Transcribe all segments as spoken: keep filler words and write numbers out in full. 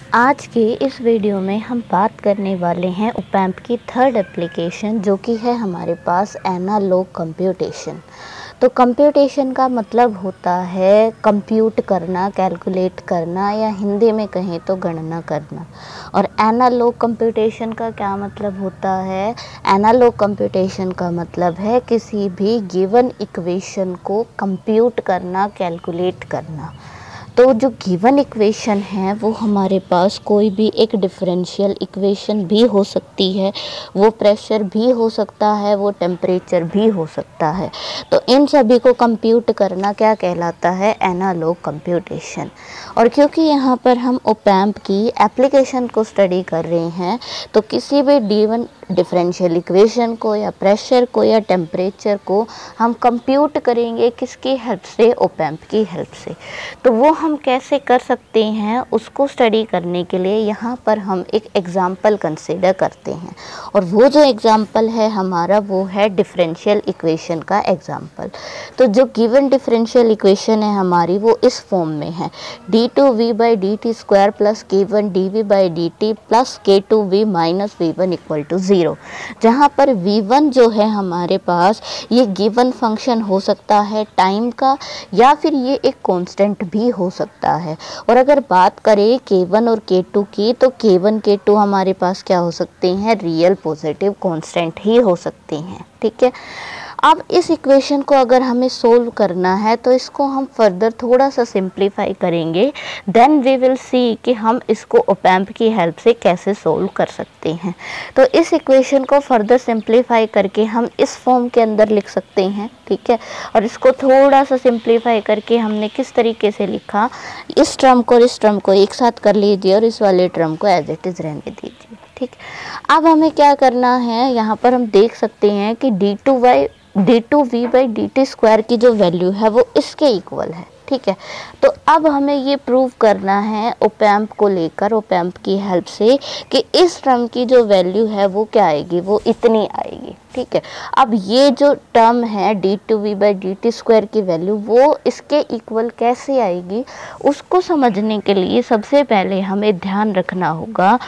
आज के इस वीडियो में हम बात करने वाले हैं ओपैम्प की थर्ड एप्लीकेशन, जो कि है हमारे पास एनालॉग कंप्यूटेशन। तो कंप्यूटेशन का मतलब होता है कंप्यूट करना, कैलकुलेट करना, या हिंदी में कहें तो गणना करना। और एनालॉग कंप्यूटेशन का क्या मतलब होता है? एनालॉग कंप्यूटेशन का मतलब है किसी भी गिवन इक्वेशन को कंप्यूट करना, कैलकुलेट करना। तो जो गिवन इक्वेशन है वो हमारे पास कोई भी एक डिफरेंशियल इक्वेशन भी हो सकती है, वो प्रेशर भी हो सकता है, वो टेम्परेचर भी हो सकता है। तो इन सभी को कंप्यूट करना क्या कहलाता है? Analog computation. और क्योंकि यहाँ पर हम ओपैम्प की एप्लीकेशन को स्टडी कर रहे हैं, तो किसी भी गिवन डिफरेंशियल इक्वेशन को या प्रेशर को या टेम्परेचर को हम कंप्यूट करेंगे किसकी हेल्प से? ओपैम्प की हेल्प से। तो वो हम कैसे कर सकते हैं, उसको स्टडी करने के लिए यहाँ पर हम एक एग्जाम्पल कंसीडर करते हैं। और वो जो एग्जाम्पल है हमारा, वो है डिफरेंशियल इक्वेशन का एग्जाम्पल। तो जो गिवन डिफरेंशियल इक्वेशन है हमारी, वो इस फॉर्म में है D two V by D T square plus K one D V by D T plus K two V minus V one equal to zero. जहाँ पर वी वन जो है हमारे पास, ये गिवन फंक्शन हो सकता है टाइम का, या फिर ये एक कांस्टेंट भी हो सकता है। और अगर बात करें के वन और के टू की, तो के वन के टू हमारे पास क्या हो सकते हैं? रियल पॉजिटिव कांस्टेंट ही हो सकते हैं। ठीक है। अब इस इक्वेशन को अगर हमें सोल्व करना है, तो इसको हम फर्दर थोड़ा सा सिंप्लीफाई करेंगे। देन वी विल सी कि हम इसको ओपैम्प की हेल्प से कैसे सोल्व कर सकते हैं। तो इस इक्वेशन को फर्दर सिंप्लीफाई करके हम इस फॉर्म के अंदर लिख सकते हैं। ठीक है। और इसको थोड़ा सा सिंप्लीफाई करके हमने किस तरीके से लिखा, इस टर्म को और इस टर्म को एक साथ कर लीजिए और इस वाले टर्म को एज इट इज़ रहने दीजिए। ठीक। अब हमें क्या करना है, यहाँ पर हम देख सकते हैं कि D two Y D two V by D T square की जो वैल्यू है वो इसके इक्वल है। ठीक है। तो अब हमें ये प्रूव करना है ओपैम्प को लेकर, ओपैम्प की हेल्प से, कि इस टर्म की जो वैल्यू है वो क्या आएगी? वो इतनी आएगी। ठीक है। अब ये जो टर्म है D two V by D T square की वैल्यू, वो इसके इक्वल कैसे आएगी, उसको समझने के लिए सबसे पहले हमें ध्यान रखना होगा,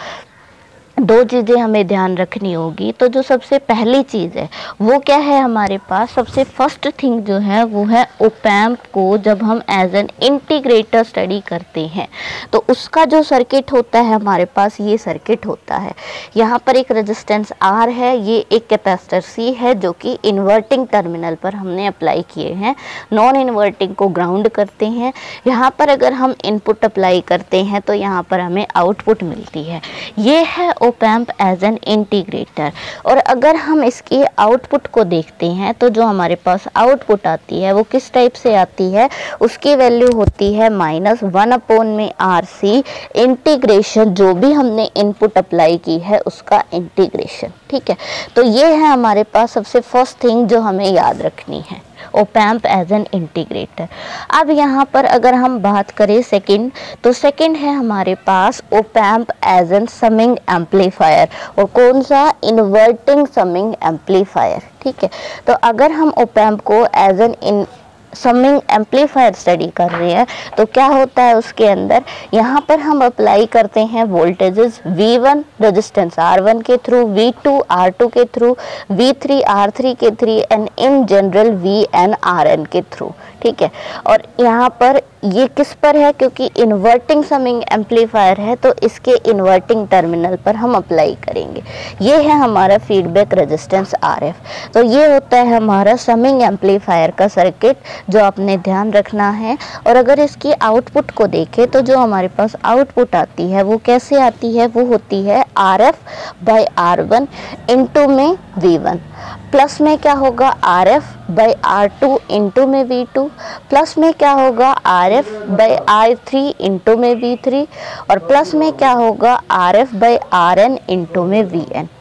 दो चीज़ें हमें ध्यान रखनी होगी। तो जो सबसे पहली चीज़ है वो क्या है हमारे पास? सबसे फर्स्ट थिंग जो है वो है ओपैम्प को जब हम एज एन इंटीग्रेटर स्टडी करते हैं, तो उसका जो सर्किट होता है हमारे पास, ये सर्किट होता है। यहाँ पर एक रेजिस्टेंस आर है, ये एक कैपेसिटर सी है, जो कि इन्वर्टिंग टर्मिनल पर हमने अप्लाई किए हैं, नॉन इन्वर्टिंग को ग्राउंड करते हैं। यहाँ पर अगर हम इनपुट अप्लाई करते हैं तो यहाँ पर हमें आउटपुट मिलती है। ये है ओपैम्प एज एन इंटीग्रेटर। और अगर हम इसके आउटपुट को देखते हैं, तो जो हमारे पास आउटपुट आती है वो किस टाइप से आती है? उसकी वैल्यू होती है माइनस वन अपॉन में आर सी इंटीग्रेशन, जो भी हमने इनपुट अप्लाई की है उसका इंटीग्रेशन। ठीक है। तो ये है हमारे पास सबसे फर्स्ट थिंग जो हमें याद रखनी है, ओपैम्प एज एन इंटीग्रेटर। अब यहाँ पर अगर हम बात करें सेकंड, तो सेकंड है हमारे पास op amp as an summing amplifier. और कौन सा? Inverting summing amplifier. ठीक है। तो अगर हम ओपैम्प को as an in summing amplifier study कर रहे हैं, तो क्या होता है उसके अंदर? यहाँ पर हम अप्लाई करते हैं voltages V one resistance R one के through, V two R two के through, V three R three के through, and in general V N R N के थ्रू। ठीक है। और यहाँ पर ये किस पर है? क्योंकि इन्वर्टिंग समिंग एम्पलीफायर है, तो इसके इन्वर्टिंग टर्मिनल पर हम अप्लाई करेंगे। ये है हमारा फीडबैक रेजिस्टेंस आर एफ। तो ये होता है हमारा समिंग एम्पलीफायर का सर्किट, जो आपने ध्यान रखना है। और अगर इसकी आउटपुट को देखें, तो जो हमारे पास आउटपुट आती है वो कैसे आती है? वो होती है R F by R one into में वी वन, प्लस में क्या होगा? R F by R two into में वी टू, प्लस में क्या होगा? R F by R three into में वी थ्री, और प्लस में क्या होगा? R F by R N into में वी एन।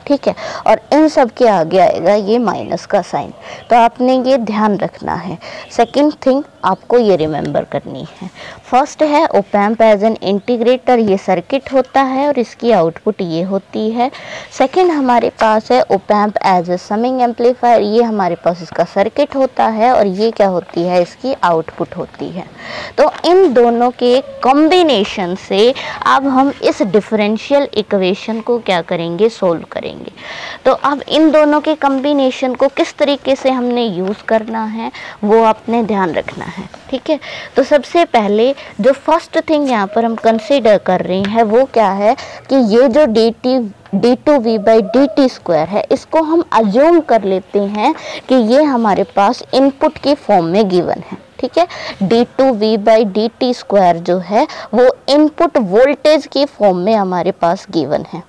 ठीक है, और इन सब के आगे आएगा ये माइनस का साइन। तो आपने ये ध्यान रखना है। सेकंड थिंग आपको ये रिमेंबर करनी है, फर्स्ट है op amp as an integrator, ये सर्किट होता है और इसकी आउटपुट ये होती है। सेकंड हमारे पास है op amp as a summing amplifier, ये हमारे पास इसका सर्किट होता है और ये क्या होती है, इसकी आउटपुट होती है। तो इन दोनों के कॉम्बिनेशन से अब हम इस डिफरेंशियल इक्वेशन को क्या करेंगे, सोल्व करेंगे। तो अब इन दोनों के कॉम्बिनेशन को किस तरीके से हमने यूज़ करना है वो आपने ध्यान रखना है, ठीक है। तो सबसे पहले जो फर्स्ट थिंग यहाँ पर हम कंसीडर कर रहे हैं वो क्या है कि ये जो D T D two V by D T square है, इसको हम अज्यूम कर लेते हैं कि ये हमारे पास इनपुट की फॉर्म में गिवन है, ठीक है। D two V by D T square जो है वो इनपुट वोल्टेज की फॉर्म में हमारे पास गिवन है,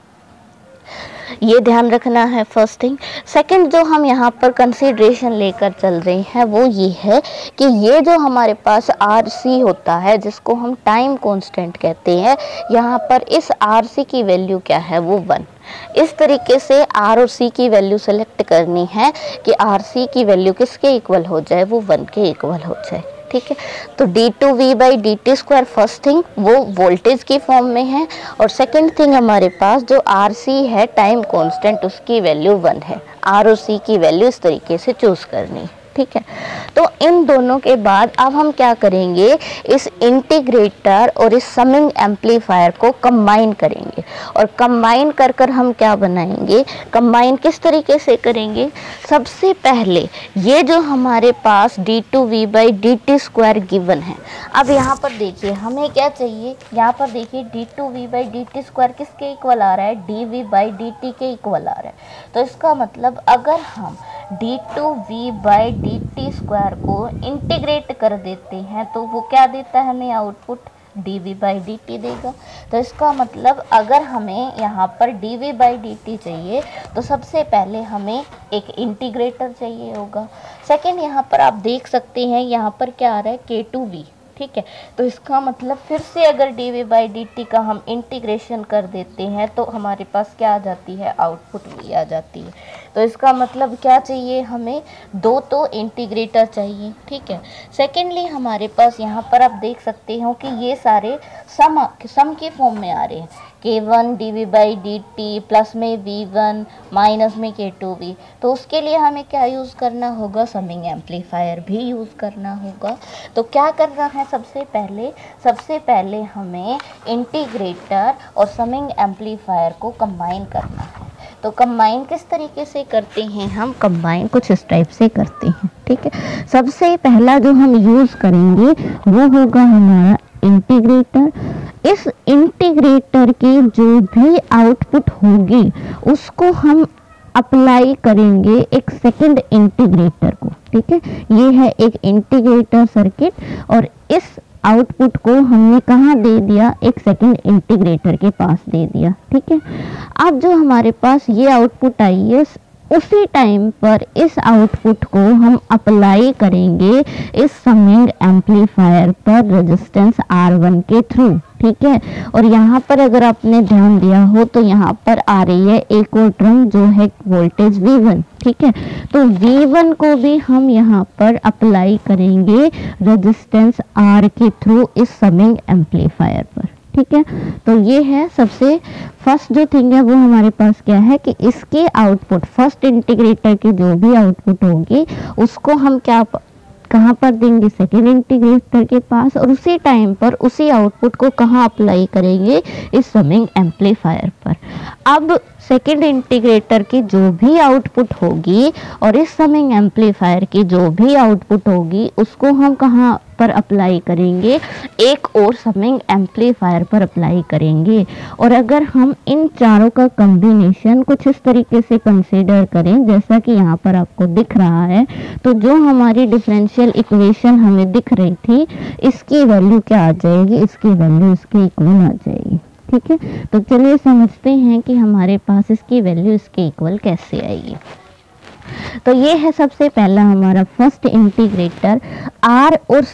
ये ध्यान रखना है फर्स्ट थिंग। सेकंड जो हम यहाँ पर कंसीडरेशन लेकर चल रहे हैं वो ये है कि ये जो हमारे पास आर सी होता है जिसको हम टाइम कांस्टेंट कहते हैं, यहाँ पर इस आर सी की वैल्यू क्या है, वो वन। इस तरीके से आर और सी की वैल्यू सेलेक्ट करनी है कि आर सी की वैल्यू किसके इक्वल हो जाए, वो वन के इक्वल हो जाए, ठीक है। तो D two V by D T square first thing वो वोल्टेज की फॉर्म में है, और सेकंड थिंग हमारे पास जो आर सी है टाइम कांस्टेंट, उसकी वैल्यू वन है। आर और सी की वैल्यू इस तरीके से चूज करनी है, ठीक है। तो इन दोनों के बाद अब हम क्या करेंगे, इस इंटीग्रेटर और इस समिंग एम्पलीफायर को कंबाइन करेंगे, और कंबाइन कर कर हम क्या बनाएंगे, कंबाइन किस तरीके से करेंगे। सबसे पहले ये जो हमारे पास D two V by D T square given है, अब यहाँ पर देखिए हमें क्या चाहिए, यहाँ पर देखिए D two V by D T square किसके इक्वल आ रहा है, D V by D T के इक्वल आ रहा है। तो इसका मतलब अगर हम D two V by D T square को इंटीग्रेट कर देते हैं तो वो क्या देता है हमें, output D V by D T देगा। तो इसका मतलब अगर हमें यहाँ पर D V by D T चाहिए तो सबसे पहले हमें एक इंटीग्रेटर चाहिए होगा। सेकंड यहाँ पर आप देख सकते हैं यहाँ पर क्या आ रहा है, के टू वी, ठीक है। तो इसका मतलब फिर से अगर D V by D T का हम इंटीग्रेशन कर देते हैं तो हमारे पास क्या आ जाती है, आउटपुट भी आ जाती है। तो इसका मतलब क्या चाहिए हमें, दो तो इंटीग्रेटर चाहिए, ठीक है। सेकेंडली हमारे पास यहाँ पर आप देख सकते हो कि ये सारे सम सम की फॉर्म में आ रहे हैं, K one D V by D T plus में वी वन माइनस में के टू वी। तो उसके लिए हमें क्या यूज़ करना होगा, समिंग एम्पलीफायर भी यूज़ करना होगा। तो क्या करना है, सबसे पहले सबसे पहले हमें इंटीग्रेटर और समिंग एम्पलीफायर को कंबाइन करना है। तो कंबाइन किस तरीके से करते हैं, हम कंबाइन कुछ इस टाइप से करते हैं, ठीक है। सबसे पहला जो हम यूज़ करेंगे वो होगा हमारा इंटीग्रेटर। इस इंटीग्रेटर की जो भी आउटपुट होगी उसको हम अप्लाई करेंगे एक सेकंड इंटीग्रेटर को, ठीक है। ये है एक इंटीग्रेटर सर्किट, और इस आउटपुट को हमने कहाँ दे दिया, एक सेकंड इंटीग्रेटर के पास दे दिया, ठीक है। अब जो हमारे पास ये आउटपुट आई है, उसी टाइम पर इस आउटपुट को हम अप्लाई करेंगे इस समिंग एम्पलीफायर पर रेजिस्टेंस आर वन के थ्रू, ठीक है। और यहाँ पर अगर आपने ध्यान दिया हो तो यहाँ पर आ रही है एक और टर्म जो है वोल्टेज वी वन, ठीक है। तो वी वन को भी हम यहाँ पर अप्लाई करेंगे रेजिस्टेंस आर के थ्रू इस समिंग एम्पलीफायर पर, ठीक है। तो ये है सबसे फर्स्ट जो थिंग है वो हमारे पास क्या है कि इसके आउटपुट, फर्स्ट इंटीग्रेटर की जो भी आउटपुट होगी उसको हम क्या कहाँ पर देंगे, सेकेंड इंटीग्रेटर के पास, और उसी टाइम पर उसी आउटपुट को कहाँ अप्लाई करेंगे, इस समिंग एम्पलीफायर पर। अब सेकेंड इंटीग्रेटर की जो भी आउटपुट होगी और इस समिंग एम्पलीफायर की जो भी आउटपुट होगी उसको हम कहाँ पर अप्लाई करेंगे, एक और समिंग एम्पलीफायर पर अप्लाई करेंगे। और अगर हम इन चारों का कॉम्बिनेशन कुछ इस तरीके से कंसीडर करें जैसा कि यहाँ पर आपको दिख रहा है, तो जो हमारी डिफरेंशियल इक्वेशन हमें दिख रही थी इसकी वैल्यू क्या आ जाएगी, इसकी वैल्यू इसके इक्वल आ जाएगी, ठीक है। तो चलिए समझते हैं कि हमारे पास इसकी वैल्यू इसके इक्वल कैसे आएगी। तो ये है सबसे पहला हमारा फर्स्ट इंटीग्रेटर आर और सी,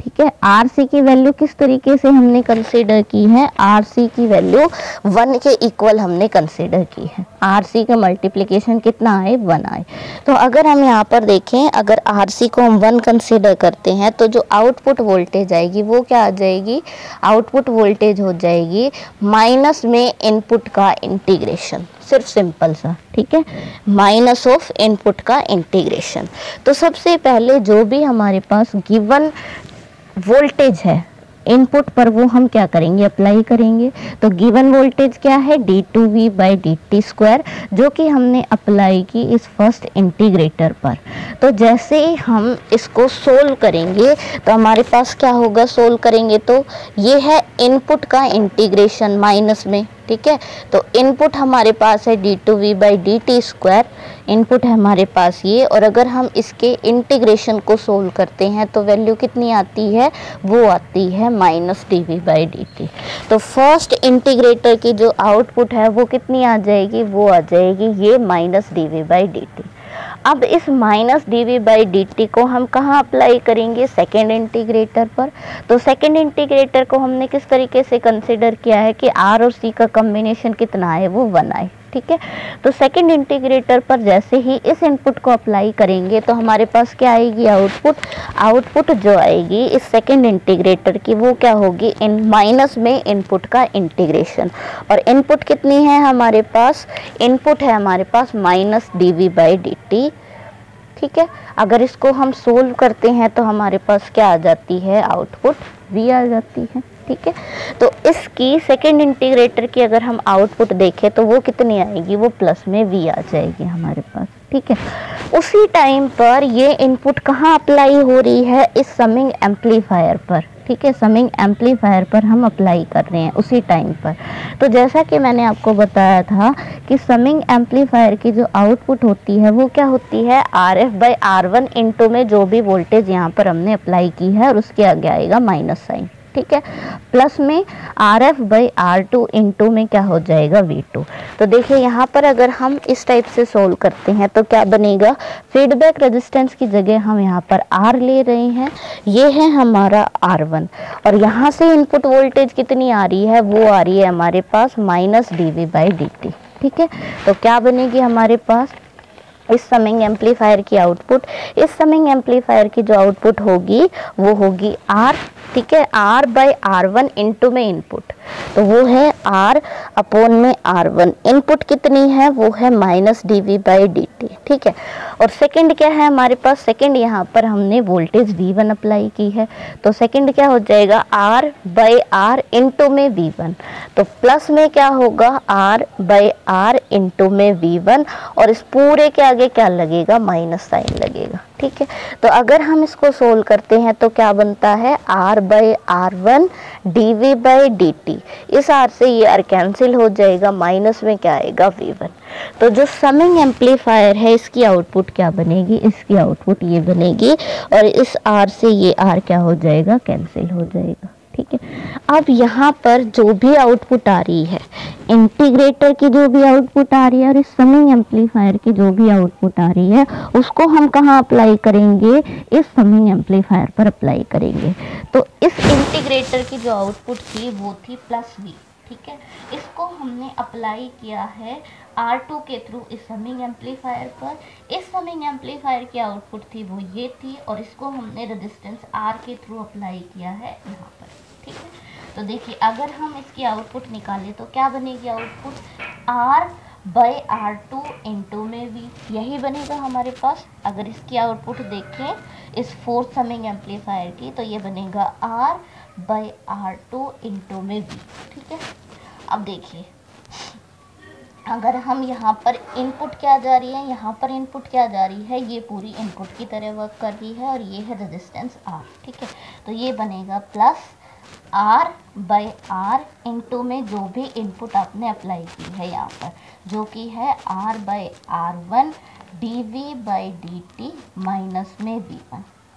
ठीक है। आर सी की वैल्यू किस तरीके से हमने कंसीडर की है, आर सी की वैल्यू वन के इक्वल हमने कंसीडर की है। आर सी का मल्टीप्लिकेशन कितना आए, वन आए। तो अगर हम यहाँ पर देखें, अगर आर सी को हम वन कंसीडर करते हैं तो जो आउटपुट वोल्टेज आएगी वो क्या आ जाएगी, आउटपुट वोल्टेज हो जाएगी माइनस में इनपुट का इंटीग्रेशन, सिर्फ सिंपल सा, ठीक है, माइनस ऑफ इनपुट का इंटीग्रेशन। तो सबसे पहले जो भी हमारे पास गिवन वोल्टेज है इनपुट पर वो हम क्या करेंगे, अप्लाई करेंगे। तो गिवन वोल्टेज क्या है, D two V by D T square, जो कि हमने अप्लाई की इस फर्स्ट इंटीग्रेटर पर। तो जैसे ही हम इसको सोल्व करेंगे तो हमारे पास क्या होगा, सोल्व करेंगे तो ये है इनपुट का इंटीग्रेशन माइनस में, ठीक है। तो इनपुट हमारे पास है D two V by D T square, input है हमारे पास ये, और अगर हम इसके इंटीग्रेशन को सोल्व करते हैं तो वैल्यू कितनी आती है, वो आती है minus D V by D T. तो फर्स्ट इंटीग्रेटर की जो आउटपुट है वो कितनी आ जाएगी, वो आ जाएगी ये minus D V by D T. अब इस minus D V by D T को हम कहाँ अप्लाई करेंगे, सेकेंड इंटीग्रेटर पर। तो सेकेंड इंटीग्रेटर को हमने किस तरीके से कंसिडर किया है कि आर और सी का कॉम्बिनेशन कितना है, वो वन आए, ठीक है। तो सेकेंड इंटीग्रेटर पर जैसे ही इस इनपुट को अप्लाई करेंगे तो हमारे पास क्या आएगी, आउटपुट। आउटपुट जो आएगी इस सेकेंड इंटीग्रेटर की वो क्या होगी, इन माइनस में इनपुट का इंटीग्रेशन। और इनपुट कितनी है हमारे पास, इनपुट है हमारे पास minus D V by D T, ठीक है। अगर इसको हम सोल्व करते हैं तो हमारे पास क्या आ जाती है, आउटपुट v आ जाती है, ठीक है। तो इसकी सेकेंड इंटीग्रेटर की अगर हम आउटपुट देखें तो वो कितनी आएगी, वो प्लस में v आ जाएगी हमारे पास, ठीक है। उसी टाइम पर ये इनपुट कहाँ अप्लाई हो रही है, इस समिंग एम्पलीफायर पर, ठीक है। समिंग एम्पलीफायर पर हम अप्लाई कर रहे हैं उसी टाइम पर। तो जैसा कि मैंने आपको बताया था कि समिंग एम्पलीफायर की जो आउटपुट होती है वो क्या होती है, R F by R one into में जो भी वोल्टेज यहाँ पर हमने अप्लाई की है और उसके आगे आएगा माइनस साइन, ठीक है, प्लस में R F by R two into में क्या हो जाएगा, वी टू। तो देखिए यहाँ पर अगर हम इस टाइप से सोल्व करते हैं तो क्या बनेगा, फीडबैक रेजिस्टेंस की जगह हम यहाँ पर R ले रहे हैं, ये है हमारा आर वन, और यहाँ से इनपुट वोल्टेज कितनी आ रही है, वो आ रही है हमारे पास minus D V by D T, ठीक है। तो क्या बनेगी हमारे पास, इस समिंग एम्पलीफायर की आउटपुट, इस समिंग एम्पलीफायर की जो आउटपुट होगी वो होगी R, ठीक है, R by R one into में इनपुट, तो वो है R अपॉन में आर वन। इनपुट कितनी है, वो है minus D V by D T, ठीक है। और सेकंड क्या है हमारे पास, सेकंड यहाँ पर हमने वोल्टेज वी वन अप्लाई की है, तो सेकंड क्या हो जाएगा, R बाई आर इंटू में वी वन, तो प्लस में क्या होगा, R बाई आर इंटू में वी वन, और इस पूरे के आगे क्या लगेगा, माइनस साइन लगेगा, ठीक है। तो अगर हम इसको सोल्व करते हैं तो क्या बनता है, R by R one D V by D T, इस R से ये R कैंसिल हो जाएगा, माइनस में क्या आएगा, वी वन। तो जो समिंग एम्पलीफायर है इसकी आउटपुट क्या बनेगी, इसकी आउटपुट ये बनेगी, और इस R से ये R क्या हो जाएगा, कैंसिल हो जाएगा, ठीक है। अब यहाँ पर जो भी आउटपुट आ रही है, इंटीग्रेटर की जो भी आउटपुट आ रही है और इस समिंग एम्पलीफायर की जो भी आउटपुट आ रही है उसको हम कहाँ अप्लाई करेंगे, इस समिंग एम्पलीफायर पर अप्लाई करेंगे। तो इस इंटीग्रेटर की जो आउटपुट थी वो थी प्लस वी, ठीक है। इसको हमने अप्लाई किया है आर टू के थ्रू इस समिंग एम्पलीफायर पर। इस समिंग एम्पलीफायर की आउटपुट थी वो ये थी, और इसको हमने रेजिस्टेंस R के थ्रू अप्लाई किया है यहाँ पर, ठीक है। तो देखिए अगर हम इसकी आउटपुट निकालें तो क्या बनेगी output, R by R two into में V, यही बनेगा हमारे पास। अगर इसकी आउटपुट देखें इस फोर्थ समिंग एम्पलीफायर की तो ये बनेगा R by R two into में V, ठीक है। अब देखिए अगर हम यहाँ पर इनपुट क्या जा रही है, यहाँ पर इनपुट क्या जा रही है, ये पूरी इनपुट की तरह वर्क कर रही है, और ये है रेजिस्टेंस R, ठीक है। तो ये बनेगा plus R by R into में जो भी इनपुट आपने अप्लाई की है यहाँ पर, जो कि है R by R one D V by D T minus में वी वन,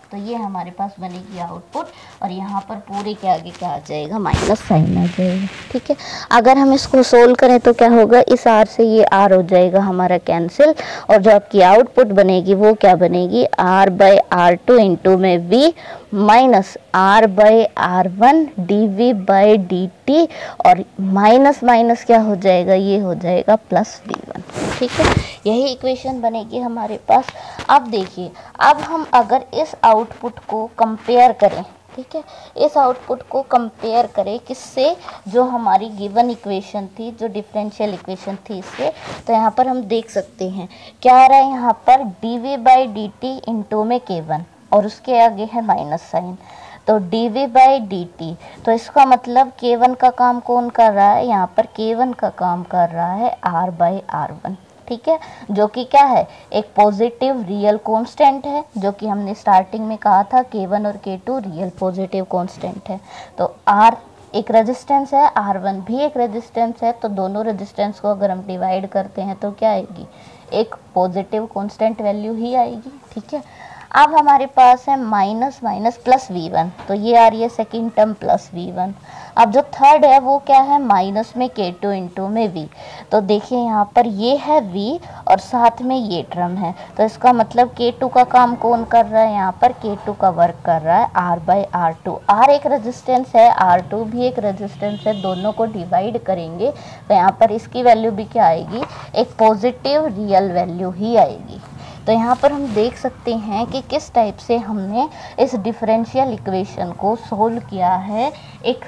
तो ये हमारे पास बनेगी आउटपुट, और यहाँ पर पूरे के आगे क्या आ जाएगा, माइनस साइन आ जाएगा। ठीक है, अगर हम इसको सोल्व करें तो क्या होगा, इस आर से ये आर हो जाएगा हमारा कैंसिल, और जो आपकी आउटपुट बनेगी वो क्या बनेगी, R by R two into में V minus R by R one D V by D T, और माइनस माइनस क्या हो जाएगा, ये हो जाएगा प्लस वी वन। ठीक है, यही इक्वेशन बनेगी हमारे पास। अब देखिए, अब हम अगर इस आउटपुट को कंपेयर करें, ठीक है, इस आउटपुट को कंपेयर करें किससे, जो हमारी गिवन इक्वेशन थी, जो डिफरेंशियल इक्वेशन थी इससे, तो यहाँ पर हम देख सकते हैं क्या आ रहा है, यहाँ पर D V by D T into में के वन, और उसके आगे है माइनस साइन, तो D V by D T, तो इसका मतलब के वन का काम कौन कर रहा है, यहाँ पर के वन का काम कर रहा है आर बाई आर वन। ठीक है, जो कि क्या है, एक पॉजिटिव रियल कांस्टेंट है, जो कि हमने स्टार्टिंग में कहा था के वन और के टू रियल पॉजिटिव कांस्टेंट है। तो R एक रेजिस्टेंस है, आर वन भी एक रेजिस्टेंस है, तो दोनों रेजिस्टेंस को अगर हम डिवाइड करते हैं तो क्या आएगी, एक पॉजिटिव कांस्टेंट वैल्यू ही आएगी। ठीक है, अब हमारे पास है minus minus plus V one, तो ये आ रही है second term plus V one. अब जो थर्ड है वो क्या है, माइनस में के टू इंटू में वी, तो देखिए यहाँ पर ये है v और साथ में ये टर्म है, तो इसका मतलब के टू का काम कौन कर रहा है, यहाँ पर के टू का वर्क कर रहा है r by R two. R एक रेजिस्टेंस है, आर टू भी एक रेजिस्टेंस है, दोनों को डिवाइड करेंगे तो यहाँ पर इसकी वैल्यू भी क्या आएगी, एक पॉजिटिव रियल वैल्यू ही आएगी। तो यहाँ पर हम देख सकते हैं कि किस टाइप से हमने इस डिफरेंशियल इक्वेशन को सोल्व किया है, एक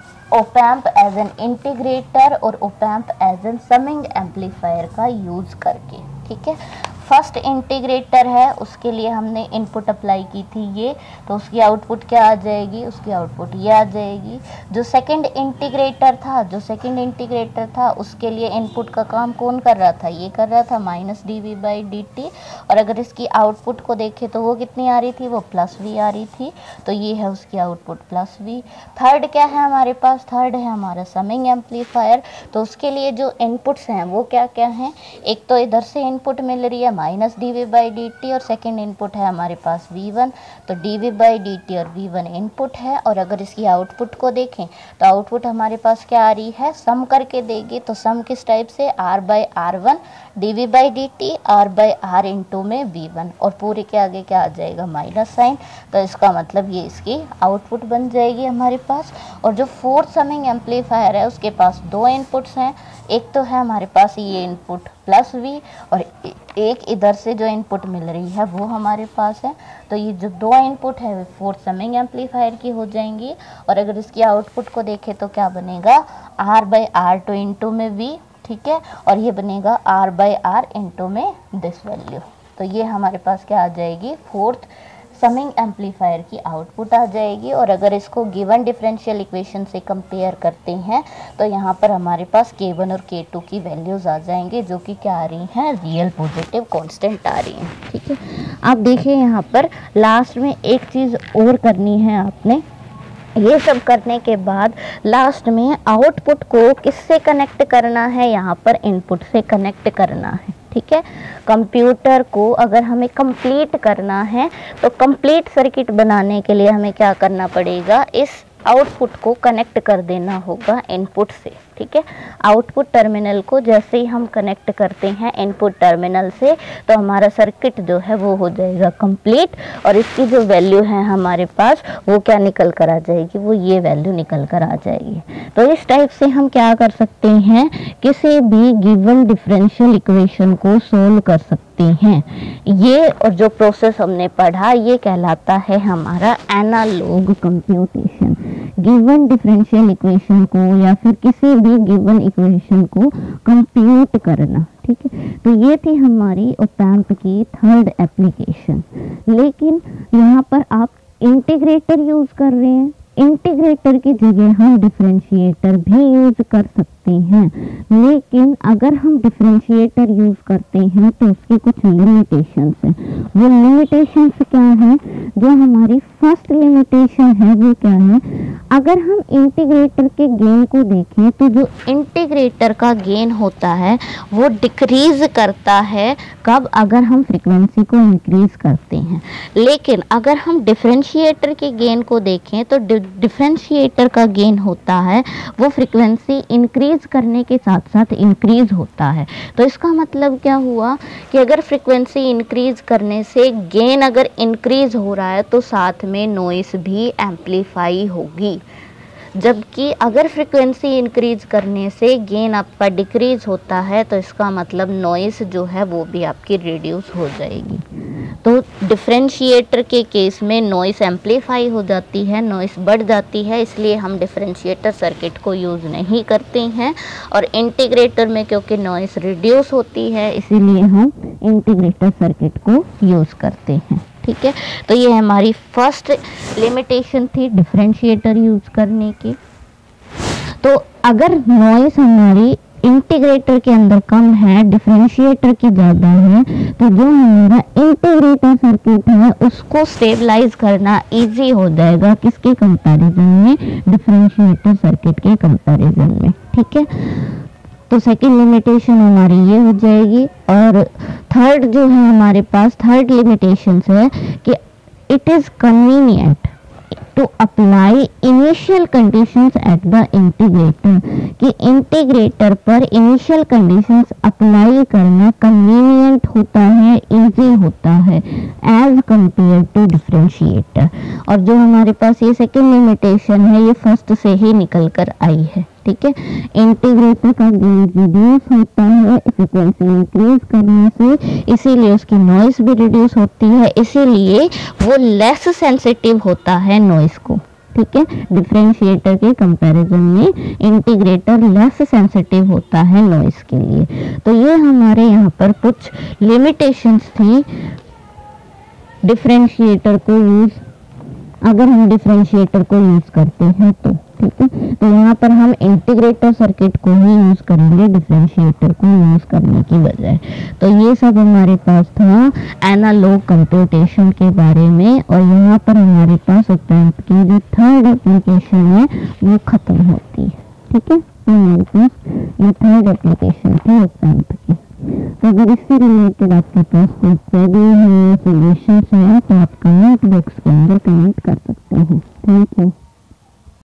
op amp as an integrator और op amp as an summing amplifier का यूज़ करके। ठीक है, फर्स्ट इंटीग्रेटर है, उसके लिए हमने इनपुट अप्लाई की थी ये, तो उसकी आउटपुट क्या आ जाएगी, उसकी आउटपुट ये आ जाएगी। जो सेकंड इंटीग्रेटर था जो सेकंड इंटीग्रेटर था उसके लिए इनपुट का काम कौन कर रहा था, ये कर रहा था minus D V by D T, और अगर इसकी आउटपुट को देखें तो वो कितनी आ रही थी, वो प्लस वी आ रही थी, तो ये है उसकी आउटपुट प्लस वी। थर्ड क्या है हमारे पास, थर्ड है हमारा समिंग एम्पलीफायर, तो उसके लिए जो इनपुट्स हैं वो क्या क्या हैं, एक तो इधर से इनपुट मिल रही है minus D V by D T, और सेकेंड इनपुट है हमारे पास वी वन, तो D V by D T और वी वन इनपुट है, और अगर इसकी आउटपुट को देखें तो आउटपुट हमारे पास क्या आ रही है, सम करके देगी, तो सम किस टाइप से, R by R one D V by D T R by R into में वी वन, और पूरे के आगे क्या आ जाएगा, माइनस साइन, तो इसका मतलब ये इसकी आउटपुट बन जाएगी हमारे पास। और जो फोर्थ समिंग एम्पलीफायर है उसके पास दो इनपुट्स हैं, एक तो है हमारे पास ये इनपुट प्लस वी, और एक इधर से जो इनपुट मिल रही है वो हमारे पास है, तो ये जो दो इनपुट है वो फोर्थ समिंग एम्पलीफायर की हो जाएंगी। और अगर इसकी आउटपुट को देखें तो क्या बनेगा, R by R two into में वी, ठीक है, और ये बनेगा आर बाई आर इंटू में दिस वैल्यू, तो ये हमारे पास क्या आ जाएगी, फोर्थ समिंग एम्पलीफायर की आउटपुट आ जाएगी। और अगर इसको गिवन डिफरेंशियल इक्वेशन से कंपेयर करते हैं तो यहाँ पर हमारे पास के वन और के टू की वैल्यूज़ आ जाएंगे, जो कि क्या आ रही हैं, रियल पॉजिटिव कांस्टेंट आ रही हैं। ठीक है, आप देखिए यहाँ पर लास्ट में एक चीज़ और करनी है आपने, ये सब करने के बाद लास्ट में आउटपुट को किससे कनेक्ट करना है, यहाँ पर इनपुट से कनेक्ट करना है। ठीक है, कंप्यूटर को अगर हमें कंप्लीट करना है तो कंप्लीट सर्किट बनाने के लिए हमें क्या करना पड़ेगा, इस आउटपुट को कनेक्ट कर देना होगा इनपुट से। ठीक है, आउटपुट टर्मिनल को जैसे ही हम कनेक्ट करते हैं इनपुट टर्मिनल से तो हमारा सर्किट जो है वो हो जाएगा कंप्लीट, और इसकी जो वैल्यू है हमारे पास वो क्या निकल कर आ जाएगी, वो ये वैल्यू निकल कर आ जाएगी। तो इस टाइप से हम क्या कर सकते हैं, किसी भी गिवन डिफरेंशियल इक्वेशन को सोल्व कर सकते हैं। ये और जो प्रोसेस हमने पढ़ा ये कहलाता है हमारा analog computation. Given differential equation को या फिर किसी भी गिवन इक्वेशन को कंप्यूट करना। ठीक है, तो ये थी हमारी ऑप एम्प की थर्ड एप्लीकेशन। लेकिन यहाँ पर आप इंटीग्रेटर यूज़ कर रहे हैं इंटीग्रेटर की जगह हम डिफरेंशिएटर भी यूज कर सकते हैं, लेकिन अगर हम डिफरेंशिएटर यूज करते हैं तो उसकी कुछ लिमिटेशंस हैं। वो लिमिटेशंस क्या है? जो हमारी फर्स्ट लिमिटेशन है वो क्या है? अगर हम इंटीग्रेटर के गेन को देखें तो जो इंटीग्रेटर का गेन होता है वो डिक्रीज करता है कब? अगर हम फ्रीक्वेंसी को इंक्रीज करते हैं। लेकिन अगर हम डिफरेंशिएटर के गेन को देखें तो डिफरेंशिएटर का गेन होता है वो फ्रीक्वेंसी इंक्रीज करने के साथ साथ इंक्रीज होता है। तो इसका मतलब क्या हुआ कि अगर फ्रीक्वेंसी इंक्रीज करने से गेन अगर इंक्रीज हो रहा है तो साथ में नॉइस भी एम्पलीफाई होगी, जबकि अगर फ्रीक्वेंसी इंक्रीज करने से गेन आपका डिक्रीज होता है तो इसका मतलब नॉइस जो है वो भी आपकी रिड्यूस हो जाएगी। तो डिफरेंशिएटर के केस में नॉइस एम्पलीफाई हो जाती है, नॉइस बढ़ जाती है, इसलिए हम डिफरेंशिएटर सर्किट को यूज़ नहीं करते हैं। और इंटीग्रेटर में क्योंकि नॉइस रिड्यूस होती है इसीलिए हम इंटीग्रेटर सर्किट को यूज़ करते हैं। ठीक है, तो ये हमारी फर्स्ट लिमिटेशन थी डिफरेंशिएटर यूज करने की। तो अगर नॉइस हमारी इंटीग्रेटर के अंदर कम है, डिफरेंशिएटर की ज़्यादा है, तो जो हमारा इंटीग्रेटर सर्किट है उसको स्टेबलाइज करना इजी हो जाएगा। किसके कंपैरिजन में? डिफरेंशिएटर सर्किट के कंपैरिजन में। ठीक है, तो सेकंड लिमिटेशन हमारी ये हो जाएगी। और थर्ड जो है हमारे पास थर्ड लिमिटेशन है कि it is convenient to apply initial conditions at the integrator, कि इंटीग्रेटर पर इनिशियल कंडीशंस अप्लाई करना कन्वीनियंट होता है, इजी होता है एज कंपेयर टू डिफरेंशिएटर। और जो हमारे पास ये सेकंड लिमिटेशन है ये फर्स्ट से ही निकल कर आई है। ठीक है, इंटीग्रेटर का गेन रिड्यूस होता है फ्रीक्वेंसी इंक्रीज करने से, इसीलिए उसकी नॉइस भी रिड्यूस होती है, इसीलिए वो लेस सेंसिटिव होता है नॉइस को। ठीक है, डिफरेंशिएटर के कंपैरिजन में इंटीग्रेटर लेस सेंसिटिव होता है नॉइस के लिए। तो ये हमारे यहाँ पर कुछ लिमिटेशंस थी डिफरेंशिएटर को यूज, अगर हम डिफरेंशिएटर को यूज करते हैं तो। ठीक है, तो यहाँ पर हम इंटीग्रेटर सर्किट को ही यूज करेंगे डिफरेंशिएटर को यूज करने की बजाय। तो ये सब हमारे पास था एनालॉग कंप्यूटेशन के बारे में। और यहाँ पर हमारे पास ऑप-एम्प की जो थर्ड एप्लीकेशन है वो खत्म होती है। ठीक है, तो हमारे पास ये थर्ड एप्लीकेशन थी ऑप-एम्प की। तो अगर इससे रिलेटेड आपके पास कोई प्रॉब्लम है, सॉल्यूशंस है तो आप कमेंट बॉक्स के अंदर कमेंट कर सकते हैं। Thank you.